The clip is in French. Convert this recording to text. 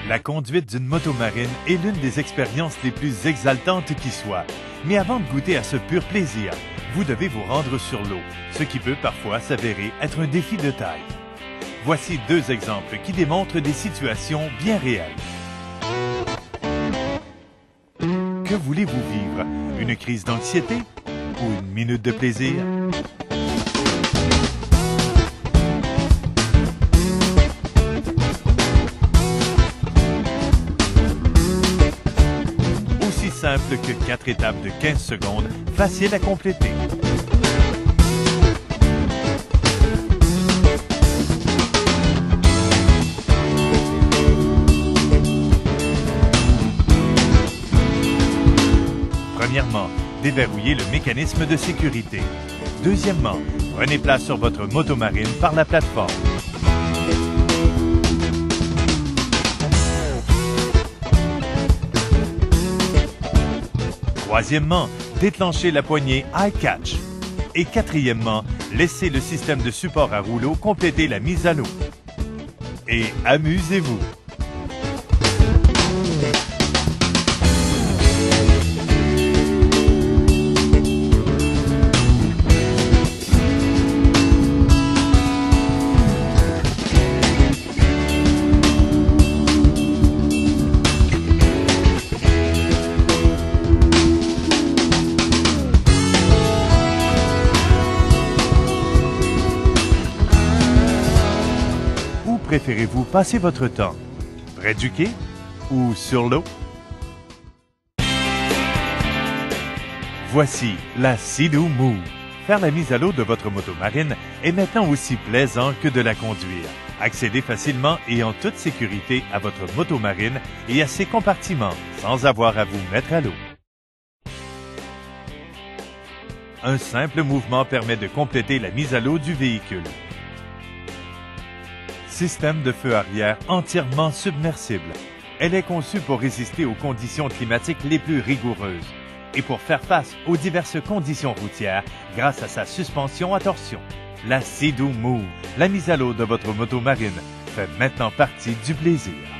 La conduite d'une motomarine est l'une des expériences les plus exaltantes qui soit. Mais avant de goûter à ce pur plaisir, vous devez vous rendre sur l'eau, ce qui peut parfois s'avérer être un défi de taille. Voici deux exemples qui démontrent des situations bien réelles. Que voulez-vous vivre? Une crise d'anxiété ou une minute de plaisir? Aussi simple que 4 étapes de 15 secondes, facile à compléter. Premièrement, déverrouillez le mécanisme de sécurité. Deuxièmement, prenez place sur votre motomarine par la plateforme. Troisièmement, déclenchez la poignée iCatch. Et quatrièmement, laissez le système de support à rouleau compléter la mise à l'eau. Et amusez-vous! Préférez-vous passer votre temps près du quai ou sur l'eau? Voici la Sea-Doo Move. Faire la mise à l'eau de votre motomarine est maintenant aussi plaisant que de la conduire. Accédez facilement et en toute sécurité à votre motomarine et à ses compartiments sans avoir à vous mettre à l'eau. Un simple mouvement permet de compléter la mise à l'eau du véhicule. Système de feu arrière entièrement submersible. Elle est conçue pour résister aux conditions climatiques les plus rigoureuses et pour faire face aux diverses conditions routières grâce à sa suspension à torsion. La Sea-Doo Move, la mise à l'eau de votre motomarine, fait maintenant partie du plaisir.